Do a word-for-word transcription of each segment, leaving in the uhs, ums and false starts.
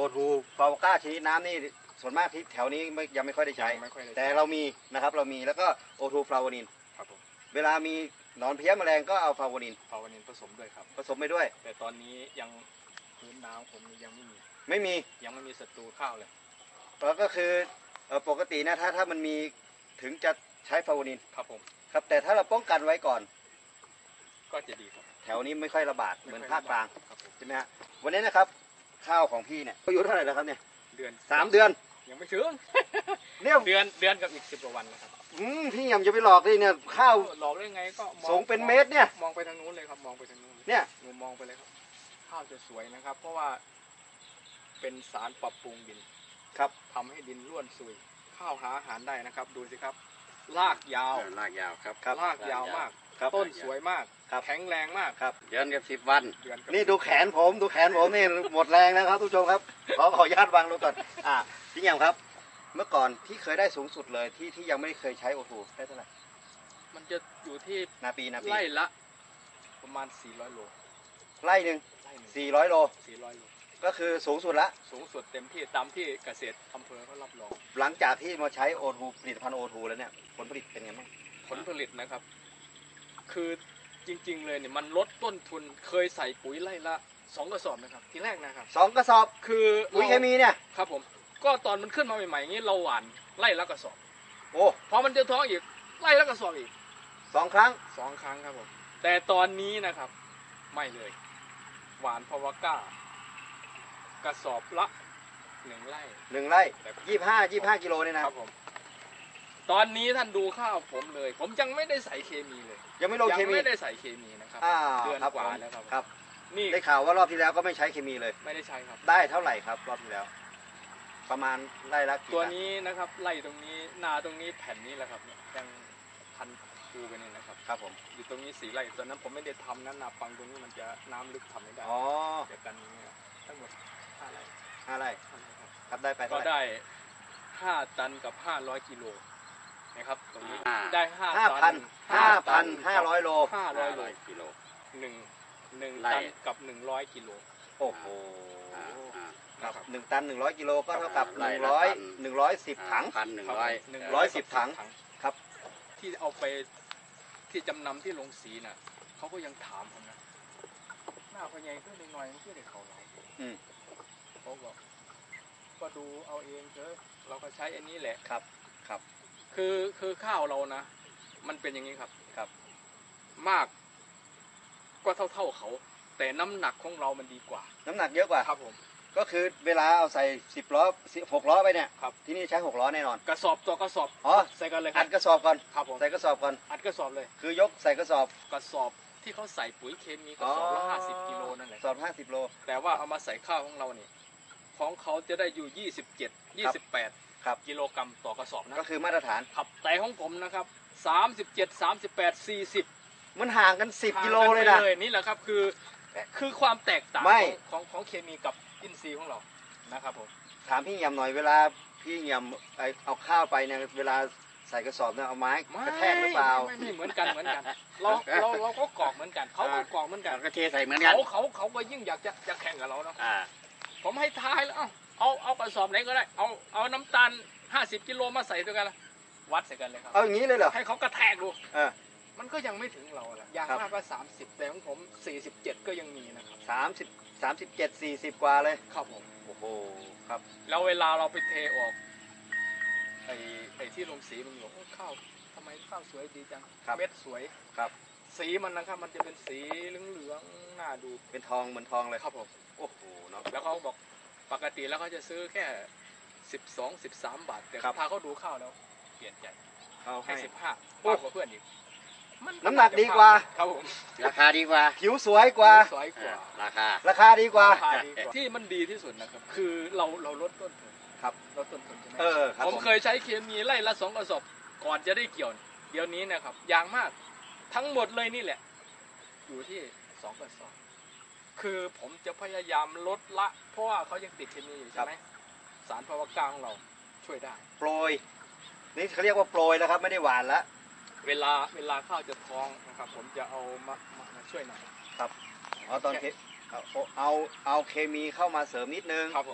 ทูฟาวก้าชนิดน้ำนี่ส่วนมากที่แถวนี้ไม่ยังไม่ค่อยได้ใช้แต่เรามีนะครับเรามีแล้วก็โอทูฟลาวานินครับผมเวลามีหนอนเพี้ยแมลงก็เอาฟลาวานินฟลาวานินผสมด้วยครับผสมไปด้วยแต่ตอนนี้ยังพื้นน้ำผมยังไม่มีไม่มียังไม่มีศัตรูข้าวเลยแล้วก็คือปกตินะถ้าถ้ามันมีถึงจะใช้ฟลาวานินครับผมครับแต่ถ้าเราป้องกันไว้ก่อนก็จะดีครับแถวนี้ไม่ค่อยระบาดเหมือนภาคกลางใช่ไหมฮะวันนี้นะครับข้าวของพี่เนี่ยอายุเท่าไหร่แล้วครับเนี่ยเดือนสามเดือนยังไม่ถึงเนี่ยเดือนเดือนกับอีกสิบกว่าวันนะครับอืมพี่ยังจะไปหลอกดิเนี่ยข้าวหลอกได้ไงก็สูงเป็นเมตรเนี่ยมองไปทางนู้นเลยครับมองไปทางนู้นเนี่ยมองไปเลยครับข้าวจะสวยนะครับเพราะว่าเป็นสารปรับปรุงดินครับทำให้ดินร่วนซุยข้าวหาอาหารได้นะครับดูสิครับรากยาวรากยาวครับรากยาวมากต้นสวยมากแข็งแรงมากครับเดือนกับสิบวันนี่ดูแขนผมดูแขนผมนี่หมดแรงนะครับทุกชมครับขอขออนุญาตวางลงก่อนอ่าพี่แยมครับเมื่อก่อนที่เคยได้สูงสุดเลยที่ที่ยังไม่เคยใช้โอทูได้เท่าไหร่มันจะอยู่ที่นาปีนาปีไร่ละประมาณสี่ร้อยโลไร่หนึ่งสี่ร้อยโลสี่ร้อยโลก็คือสูงสุดละสูงสุดเต็มที่ตามที่เกษตรอำเภอเขารับรองหลังจากที่มาใช้โอทูผลิตภัณฑ์โอทูแล้วเนี่ยผลผลิตเป็นไงบ้างผลผลิตนะครับคือจริงๆเลยเนี่ยมันลดต้นทุนเคยใส่ปุ๋ยไร่ละสองกระสอบนะครับทีแรกนะครับสองกระสอบคือปุ๋ยเคมีเนี่ยครับผมก็ตอนมันขึ้นมาใหม่ๆอย่างนี้เราหว่านไร่ละกระสอบโอ้พอมันจะท้องอีกไร่ละกระสอบอีกสองครั้งสองครั้งครับผมแต่ตอนนี้นะครับไม่เลยหวานพาวาก้ากระสอบละหนึ่งไร่หนึ่งไร่ยี่ห้ายี่ห้ากิโลเนี่ยนะครับผมตอนนี้ท่านดูข้าวผมเลยผมยังไม่ได้ใส่เคมีเลยยังไม่ลงเคมียังไม่ได้ใส่เคมีนะครับเดือนกว่าแล้วครับครับนี่ได้ข่าวว่ารอบที่แล้วก็ไม่ใช้เคมีเลยไม่ได้ใช้ครับได้เท่าไหร่ครับรอบที่แล้วประมาณไร่ละตัวนี้นะครับไร่ตรงนี้นาตรงนี้แผ่นนี้แหละครับเนี่ยยังพันคูกันนี่นะครับครับผมอยู่ตรงนี้สี่ไร่ตอนนั้นผมไม่ได้ทำนั้นนาปังตรงนี้มันจะน้ำลึกทำไม่ได้อ๋อเดียวกันนี้ทั้งหมดห้าไร่ห้าไร่ครับได้ไปก็ได้ห้าตันกับห้าร้อยกิโลนะครับตรงนี้ได้ห้าพันห้าพันห้าร้อยโลห้าร้อยโลกิโลหนึ่งหนึ่งตันกับหนึ่งร้อยกิโลโอ้โหครับหนึ่งตันหนึ่งร้อยกิโลก็เท่ากับหนึ่งร้อยหนึ่งร้อยสิบถังพันหนึ่งร้อยหนึ่งร้อยสิบถังครับที่เอาไปที่จำนำที่ลงสีน่ะเขาก็ยังถามผมนะหน้าพญายเพื่อนหน่อยมันเพื่อนเขาเราเขาบอกก็ดูเอาเองเถอะเราก็ใช้อันนี้แหละครับครับคือคือข้าวเรานะมันเป็นอย่างนี้ครับครับมากก็เท่าเท่าเขาแต่น้ำหนักของเรามันดีกว่าน้ำหนักเยอะกว่าครับผมก็คือเวลาเอาใส่สิบล้อหกล้อไปเนี่ยครับที่นี่ใช้หกล้อแน่นอนกระสอบต่อกระสอบอ๋อใส่กันเลยอัดกระสอบก่อนครับผมใส่กระสอบก่อนอัดกระสอบเลยคือยกใส่กระสอบกระสอบที่เขาใส่ปุ๋ยเคมีกระสอบละห้าสิบกิโลนั่นแหละกระสอบห้าสิบโลแต่ว่าเอามาใส่ข้าวของเราเนี่ยของเขาจะได้อยู่ยี่สิบเจ็ดยี่สิบแปดกิโลกรัมต่อกระสอบนะก็คือมาตรฐานครับแต่ของผมนะครับสามสิบเจ็ดสามสิบแปดสี่สิบมันห่างกันสิบกิโลเลยนะนี่แหละครับคือคือความแตกต่างของของเคมีกับอินทรีย์ของเรานะครับผมถามพี่ยำหน่อยเวลาพี่ยำเอาข้าวไปเนี่ยเวลาใส่กระสอบเนี่ยเอาไม้กระแทกหรือเปล่าไม่ไม่เหมือนกันเหมือนกันเราเราเราก็กรอกเหมือนกันเขาก็กรอกเหมือนกันก็เทใส่เหมือนกันเขาเขาเขาก็ยิ่งอยากจะจะแข่งกับเราเนาะผมให้ทายแล้วเอาเอากระสอบไหนก็ได้เอาเอาน้ำตาลห้าสิบกิโลมาใส่ด้วยกันวัดใส่กันเลยครับเอาอย่างนี้เลยเหรอให้เขากระแทกดูมันก็ยังไม่ถึงเราแหละอย่างมากก็สามสิบแต่ของผมสี่สิบเจ็ดก็ยังมีนะครับสามสิบสามสิบเจ็ดสี่สิบกว่าเลยครับผมโอ้โหครับแล้วเวลาเราไปเทออกไอ้ไอ้ที่ลงสีมันบอกว่าข้าวทำไมข้าวสวยดีจังเม็ดสวยครับสีมันนะครับมันจะเป็นสีเหลืองๆน่าดูเป็นทองเหมือนทองเลยครับผมโอ้โหเนาะแล้วเขาบอกปกติแล้วเขาจะซื้อแค่สิบสองสิบสามบาทแต่พาเขาดูข้าวแล้วเปลี่ยนใจเขาให้สิบห้ามากกว่าเพื่อนอีกน้ำหนักดีกว่าครับผมราคาดีกว่าผิวสวยกว่าสวยกว่าราคาราคาดีกว่าที่มันดีที่สุดนะครับคือเราเราลดต้นทุนครับลดต้นทุนใช่ไหมเออผมเคยใช้เคมีไล่ละสองกระสอบก่อนจะได้เกี่ยวเดี๋ยวนี้นะครับอย่างมากทั้งหมดเลยนี่แหละอยู่ที่สองกระสอบคือผมจะพยายามลดละเพราะว่าเขายังติดเคมีอยู่ใช่ไหมสารพาวก้าของเราช่วยได้โปรยนี่เขาเรียกว่าโปรยแล้วครับไม่ได้หวานละเวลาเวลาข้าวจะท้องนะครับผมจะเอามามาช่วยหน่อยครับเอาตอนเคเอาเอาเอาเคมีเข้ามาเสริมนิดนึงครับผมใช่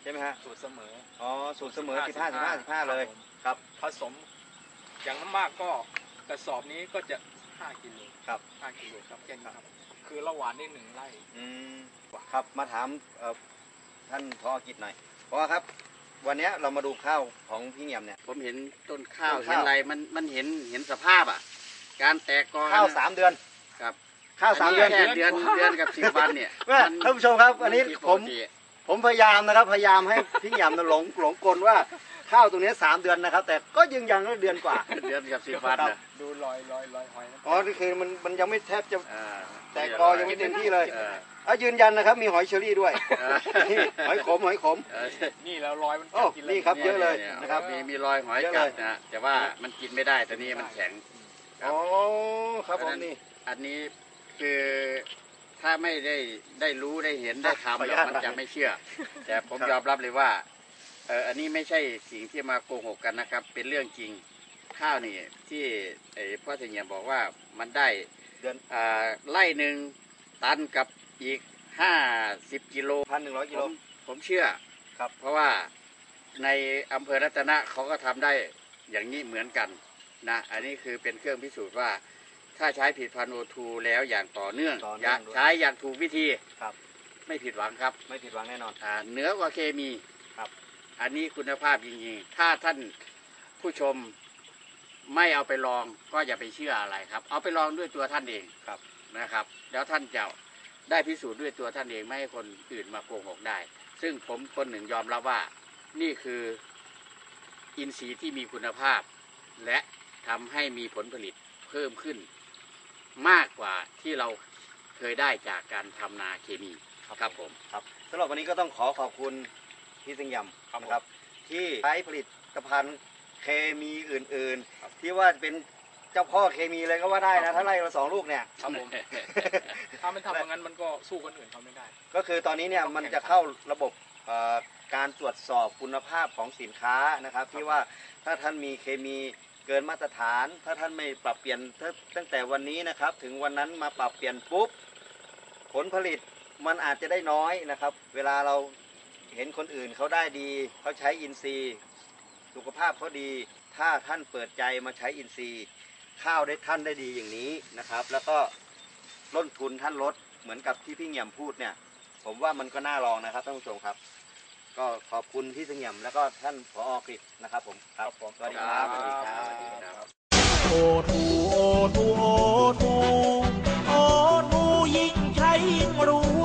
ช่ไหมฮะสูตรเสมออ๋อสูตรเสมอสิบห้าสิบห้าสิบห้าเลยครับผสมอย่างน้ำมากก็กระสอบนี้ก็จะห้ากิโลครับห้ากิโลครับแค่นี้ครับคือละหวานได้หนึ่งไร่อืมครับมาถามเอ่อท่านพอกิจหน่อยเพราะว่าครับ วันนี้เรามาดูข้าวของพี่เงี่ยมเนี่ยผมเห็นต้นข้าวต้นเห็ข้าน วอะไรมันมันเห็นเห็นสภาพอ่ะ การแตกกอข้าวนะสามเดือนครับข้าวสามเดือนแค่เดือนเดือนกับสิบวันเนี่ยแม่มันท่านผู้ชมครับ อันนี้ผิดผปมกติผมพยายามนะครับ พยายามให้พี่เงี่ยมน่ะหลงหลงกลว่าข้าวตรงนี้สามเดือนนะครับ แต่ก็ยืนยันว่าเดือนกว่าเดือนกับสิบวันครับนะดูรอยรอยรอยหอยนะอ๋อนี่คือมันมันยังไม่แทบจะอ่าแต่กอยังไม่เต็มที่เลยเอออ่ะยืนยันนะครับ มีหอยเชอรี่ด้วยเออนี่หอยขมหอยขมเออนี่แล้วรอยมันโอ้กินนี่ครับ เยอะเลยนี่นะครับมีมีรอยหอยเยอะกัเลดยนะแต่ว่ามันกินไม่ได้ตอนนี้มันแข็ง ครับอ๋อครับผมนี่อันนี้คือถ้าไม่ได้ได้รู้ได้เห็นได้ทำขออนุแล้วญาตมันจะไม่เชื่อ แต่ผมครับยอมรับเลยว่าเอออันนี้ไม่ใช่สิ่งที่มาโกหกกันนะครับ เป็นเรื่องจริงข้าวนี่ที่ไอ้พ่อเสงี่ยมบอกว่ามันได้เดือนอ่าไร่หนึ่งตันกับอีกห้าสิบกิโลพันหนึ่งร้อยกิผโลมผมเชื่อครับเพราะว่าในอำเภอรัตนะเขาก็ทำได้อย่างนี้เหมือนกันนะอันนี้คือเป็นเครื่องพิสูจน์ว่าถ้าใช้ผลิตภัณฑ์โอทูแล้วอย่างต่อเนื่องต่อเนื่อย่าองด้วยใช้อย่างถูกวิธีครับไม่ผิดหวังครับไม่ผิดหวังแน่นอนอ่าเหนือกว่าเคมีครับอันนี้คุณภาพจริงๆถ้าท่านผู้ชมไม่เอาไปลองก็อย่าไปเชื่ออะไรครับ เอาไปลองด้วยตัวท่านเองครับนะครับ แล้วท่านจะได้พิสูจน์ด้วยตัวท่านเองไม่ให้คนอื่นมาโกหกได้ ซึ่งผมคนหนึ่งยอมรับว่านี่คืออินทรีย์ที่มีคุณภาพ และทำให้มีผลผลิตเพิ่มขึ้น มากกว่าที่เราเคยได้จากการทำนาเคมีครับผมครับสำหรับวันนี้ก็ต้องขอขอบคุณพี่สิงห์ยำนะครับ ที่ใช้ผลิตภัณฑ์เคมีอื่น ๆ ที่ว่าเป็นเจ้าพ่อเคมีเลยก็ว่าได้นะถ้าไล่มาสองลูกเนี่ยครับผมถ้ามันทำอย่างนั้นมันก็สู้คนอื่นเขาไม่ได้ก็คือตอนนี้เนี่ยมันจะเข้าระบบเอ่อการตรวจสอบคุณภาพของสินค้านะครับ ที่ว่าถ้าท่านมีเคมีเกินมาตรฐาน ถ้าท่านไม่ปรับเปลี่ยนตั้งแต่วันนี้นะครับ ถึงวันนั้นมาปรับเปลี่ยนปุ๊บผลผลิตมันอาจจะได้น้อยนะครับ เวลาเราเห็นคนอื่นเขาได้ดีเขาใช้อินทรีย์สุขภาพเขาดี ถ้าท่านเปิดใจมาใช้อินทรีย์ข้าวได้ท่านได้ดีอย่างนี้นะครับ แล้วก็ต้นทุนท่านลดเหมือนกับที่พี่เงี่ยมพูดเนี่ย ผมว่ามันก็น่าลองนะครับท่านผู้ชมครับ ก็ขอบคุณพี่เสงี่ยมแล้วก็ท่านผอ.กฤษนะครับผมครับผมสวัสดีครับสวัสดีครับสวัสดีครับโอทูโอทูโอทูโอทูยิ่งใช้ยิ่งรวย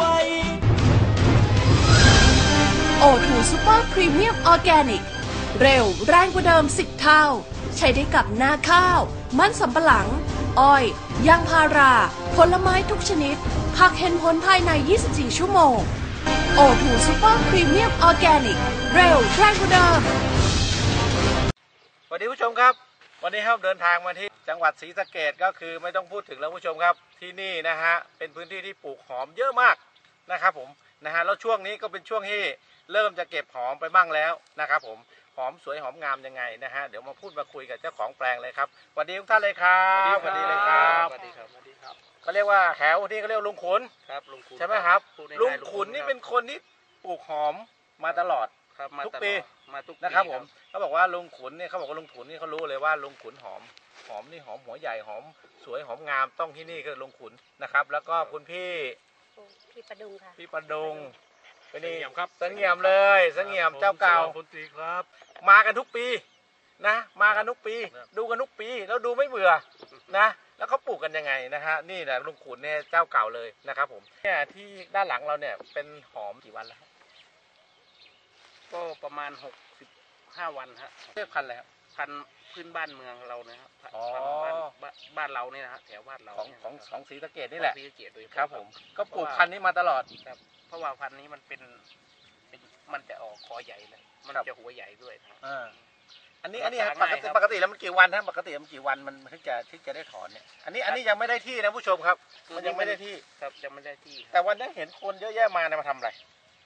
โอ ทู Super Premium Organic เร็วแรงกว่าเดิมสิบเท่า ใช้ได้กับนาข้าว มันสำปะหลัง อ้อย ยางพารา ผลไม้ทุกชนิด ผักเห็นผลภายใน ยี่สิบสี่ ชั่วโมง โอ ทู Super Premium Organic เร็วแรงกว่าเดิมสวัสดีผู้ชมครับ วันนี้ครับเดินทางมาที่จังหวัดศรีสะเกษก็คือไม่ต้องพูดถึงแล้วผู้ชมครับที่นี่นะฮะเป็นพื้นที่ที่ปลูกหอมเยอะมากนะครับผมนะฮะแล้วช่วงนี้ก็เป็นช่วงที่เริ่มจะเก็บหอมไปบ้างแล้วนะครับผมหอมสวยหอมงามยังไงนะฮะเดี๋ยวมาพูดมาคุยกับเจ้าของแปลงเลยครับสวัสดีทุกท่านเลยครับสวัสดีเลยครับสวัสดีครับสวัสดีครับเขาเรียกว่าแถวที่เขาเรียกลุงขุนครับลุงขุนใช่ไหมครับพูดง่ายๆลุงขุนนี่เป็นคนที่ปลูกหอมมาตลอดครับมาทุกตลอดปีมาทุกปีนะครับผมเขาบอกว่าลุงขุนเนี่ยเขาบอกว่าลุงขุนนี่เขารู้เลยว่าลุงขุนหอมหอมนี่หอมหัวใหญ่หอมสวยหอมงามต้องที่นี่คือลุงขุนนะครับแล้วก็คุณพี่พี่ประดุงค่ะพี่ประดงเป็นนี่เงียบครับเสงี่ยมเลยเสงี่ยมเจ้าเก่าคุณตรีครับมากันทุกปีนะมากันทุกปีครับดูกันทุกปีแล้วดูไม่เบื่อนะแล้วเขาปลูกกันยังไงนะฮะนี่แหละลุงขุนเนี่ยเจ้าเก่าเลยนะครับผมเนี่ยที่ด้านหลังเราเนี่ยเป็นหอมกี่วันแล้วครับก็ประมาณหกสิบห้าวันฮะเรียกพันธุ์อะไรครับพันธุ์พื้นบ้านเมืองเรานะครับอ๋อบ้านบ้านบ้านเราเนี่ยนะฮะแถวบ้านเราของเนี่ยของนะครับของศรีสะเกษนี่แหละของศรีสะเกษโดยเฉพาะครับผมก็ปลูกพันธุ์นี้มาตลอดครับเพราะว่าพันธุ์นี้มันเป็นเป็นมันจะออกคอใหญ่เลยมันครับจะหัวใหญ่ด้วยนะอ่าอันนี้รัอักนษานี้ปกง่ายติครับปกติแล้วมันกี่วันฮะปกติมันกี่วันมันถึงจะถึงจะได้ถอนเนี่ยอันนี้อันนี้ยังไม่ได้ที่นะผู้ชมครับ มันยังไม่ได้ที่ครับจะไม่ได้ที่คแต่รับวันนี้เห็นคนเยอะแยะมาเนี่ยมาทำอะไร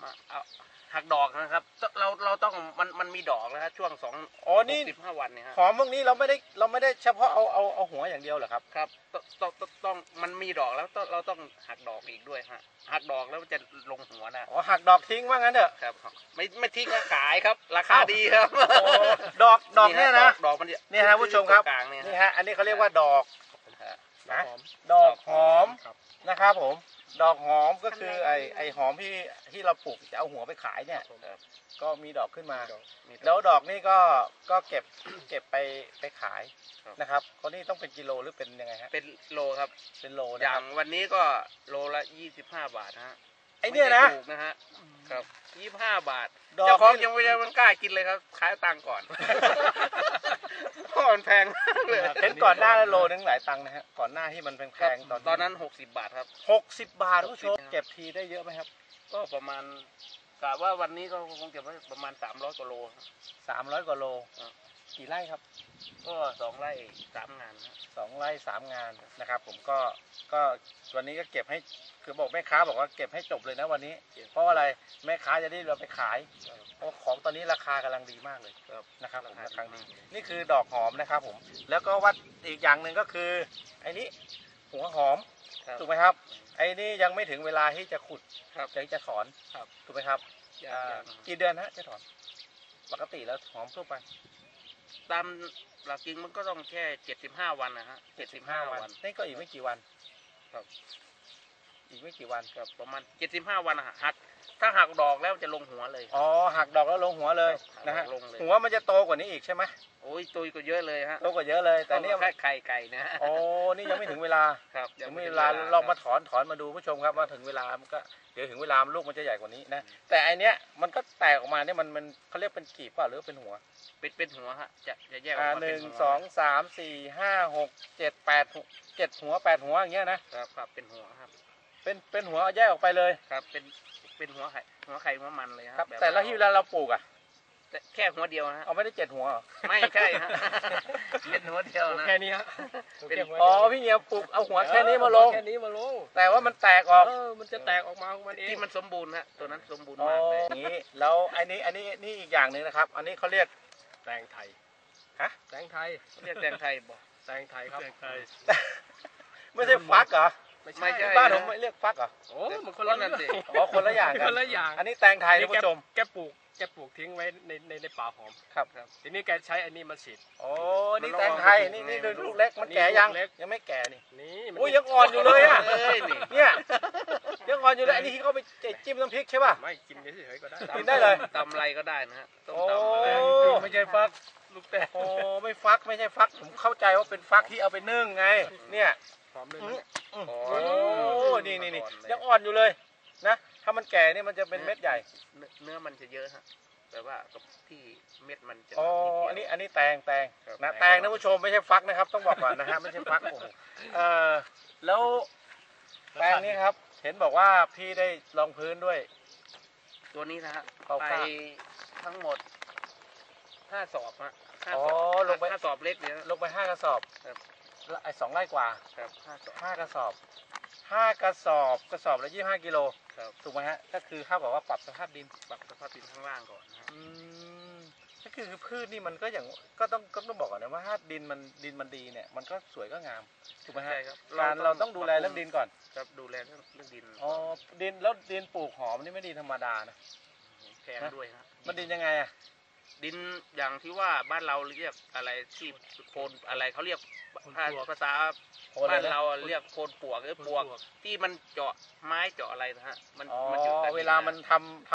เอาหักดอกนะครับเราเราต้องมันมันมีดอกแล้วฮะช่วงสองอ๋อนี่สิบห้าวันเนี่ยฮะหอมพวกนี้เราไม่ได้เราไม่ได้เฉพาะเอาเอาเอาหัวอย่างเดียวเหรอครับครับต้องต้องต้องมันมีดอกแล้วต้องเราต้องหักดอกอีกด้วยฮะหักดอกแล้วมันจะลงหัวนะอ๋อหักดอกทิ้งว่างั้นเถอะครับไม่ไม่ทิ้งก็ขายครับราคาดีครับโอ้ดอกดอกเนี่ยนะดอกมันนี่ฮะผู้ชมครับกลางเนี่ยนี่ฮะอันนี้เขาเรียกว่าดอกฮะนะหอมดอกหอมครับนะครับผม ดอกหอมก็คือไอไอหอมที่ที่เราปลูกจะเอาหัวไปขายเนี่ยครับก็มีดอกขึ้นมามีดอกแล้วดอกนี่ก็ก็เก็บเก็บไปไปขายครับนะครับเขานี่ต้องเป็นกิโลหรือเป็นยังไงฮะเป็นโลครับเป็นโลอนะย่าคงรับวันนี้ก็โลละยี่สิบห้าบาทนะฮะไอเนี่ยนะไม่ได้ถูกนะฮะครับยี่สิบห้าบาทดอกเจ้าของนี่ยังไม่ได้มันกล้ากินเลยครับขายตังค์ก่อน เพราะมันแพงมากเลยเห็นก่อนหน้าแล้วโลนึงหลายตังค์นะฮะก่อนหน้าที่มันแพงๆตอนตอนนั้นหกสิบบาทครับหกสิบบาทผู้ชมเก็บทีได้เยอะไหมครับก็ประมาณกะว่าวันนี้ก็คงเก็บไว้ประมาณสามร้อยกว่าโลครับสามร้อยกว่าโลอ่ะกี่ไร่ครับก็สองไร่สามงานนะสองไร่สามงานนะครับ ผมก็ก็วันนี้ก็เก็บให้คือบอกแม่ค้าบอกว่าเก็บให้จบเลยนะวันนี้ เพราะอะไรแม่ค้าจะได้เราไปขายเพราะของตอนนี้ราคากำลังดีมากเลยครับนะครับผมราราคาคาดีดีนี่คือดอกหอมนะครับผมแล้วก็วัดอีกอย่างหนึ่งก็คือไอ้นี้หัวหอมครับถูกไหมครับไอ้นี่ยังไม่ถึงเวลาที่จะขุดครับจะจะถอนครับถูกไหมครับอย่างอ่าอย่างกี่เดือนฮะจะถอนปกติแล้วหอมทั่วไปตามหลักจริงมันก็ต้องแค่เจ็ดสิบห้าวันนะฮะเจ็ดสิบห้าวันนี่ก็อีกไม่กี่วันครับอีกไม่กี่วันครับประมาณเจ็ดสิบห้าวันอะหักถ้าหักดอกแล้วจะลงหัวเลยอ๋อหักดอกแล้วลงหัวเลยครับนะฮะลงเลยหัวมันจะโตกว่านี้อีกใช่ไหมโอ้ยตุยก็เยอะเลยฮะโตกว่าเยอะเลยแต่นี่แค่ไข่ไก่นะฮะโอ้นี่ยังไม่ถึงเวลาครับยังไม่ถึงเวลาลองมาถอนถอนมาดูผู้ชมครับว่าถึงเวลามันก็เดี๋ยวถึงเวลาลูกมันจะใหญ่กว่านี้นะแต่อันเนี้ยมันก็แตกออกมาเนี่ยมันมันเขาเรียกเป็นกีบเปล่าหรือเป็นหัวเป็นเป็นหัวฮะจะจะแยกออกอ่ามาหเป็นึ่นงหัวสองสามสี่ห้าหกเจ็ดแปดเจ็ดหัวแปดหัวอย่างเงี้ยนะครับครับเป็นหัวครับเป็นเป็นหัวแยกออกไปเลยครับเป็นเป็นหัวไข่หัวไข่หัวมันเลยครับแบบแต่ละที่เวลาเราปลูกอ่ะแต่แค่หัวเดียวนะฮะเอาไม่ได้เจ็ดหัวเหรอไม่ใช่ฮะ เป็นหัวเดียวนะแค่นี้ฮะเป็นอ๋อพี่เงียบปลูกเอาหัวแค่นี้มาลงแค่นี้มาลงแต่ว่ามันแตกออกเออมันจะแตกออกมาของมันเองที่มันสมบูรณ์ฮะตัวนั้นสมบูรณ์อ๋อมากเลยอย่างนี้แล้วอันนี้อันนี้นี่อีกอย่างหนึ่งนะครับ อันนี้เขาเรียกแตงไทยฮะแตงไทยเรียกแตงไทยบอกแตงไทยครับไม่ใช่ฟักเหรอไม่ใช่บ้านผมไม่เรียกฟักเหรอโอ้มันคนละนั่นสิอ๋อคนละอย่างกันคนละอย่างอันนี้แตงไทยท่านผู้ชมแกปลูกแกปลูกทิ้งไว้ในในในป่าหอมครับทีนี้แกใช้อันนี้มาฉีดโอ้นี่แตงไทยนี่นี่ลูกเล็กมันแก่ยังนี่ลูกเล็กยังไม่แก่นี่นี่มันโอ้ยยังอ่อนอยู่เลยอ่ะเอ้ยนี่เนี่ยยังอ่อนอยู่เลยอันนี้ที่เขาไปจิ้มน้ำพริกใช่ป่ะไม่กินเฉยๆก็ได้กินได้เลยตำอะไรก็ได้นะฮะต้มโอ้ตำอะไรไม่ใช่ฟักลูกแต่โอ้ไม่ฟักไม่ใช่ฟักผมเข้าใจว่าเป็นฟักที่เอาไปนึ่งไง เนี่ยหอมด้วยอืนะมอืมอ๋อโอ้นี่นี่นี่อ่อนเลยยังอ่อนอยู่เลยนะถ้ามันแก่เนี่ยมันจะเป็นเม็ดใหญ่เนื้อเนื้อมันจะเยอะฮะแต่ว่ากับที่เม็ดมันจะอ๋อดอันเดีนี้ยวอันนี้แตงแตงครับนะแตงแตงนะผู้ชมไม่ใช่ฟักนะครับ ต้องบอกก่อนนะฮะไม่ใช่ฟักโอ้โหเออแล้วแตงนี้ครับ เห็นบอกว่าพี่ได้ลองพื้นด้วยตัวนี้นะฮะเอาไปค่ะทั้งหมดห้าสอบฮะห้าอ๋อสอบลงไปห้าสอบเล็กเนี่ยลงไปห้ากระสอบครับแล้วไอ้สองไร่กว่าครับห้าสอบห้ากระสอบห้ากระสอบกระสอบละยี่สิบห้ากิโลครับถูกไหมฮะก็คือเท่ากับว่าปรับสภาพดินปรับสภาพดินข้างล่างก่อนนะฮะอืมก็คือพืชนี่มันก็อย่างก็ต้องก็ต้องบอกก่อนนะว่าถ้าดินมันดินมันดีเนี่ยมันก็สวยก็งามถูกไหมฮะใช่ครับการเราต้องดูแลเรื่องดินก่อนครับดูแลเรื่องเรื่องดินอ๋อดินแล้วดินปลูกหอมนี่ไม่ดีธรรมดานะแพงด้วยฮะมันดินยังไงอ่ะดินอย่างที่ว่าบ้านเราเรียกอะไรที่โพนอะไรเขาเรียกภาษาโพนอะไรนะบ้านเราเรียกโพนปวกหรือปวกที่มันเจาะไม้เจาะอะไรนะฮะมันอ๋อมันอยู่ใต้ดินเวลามันนะทำ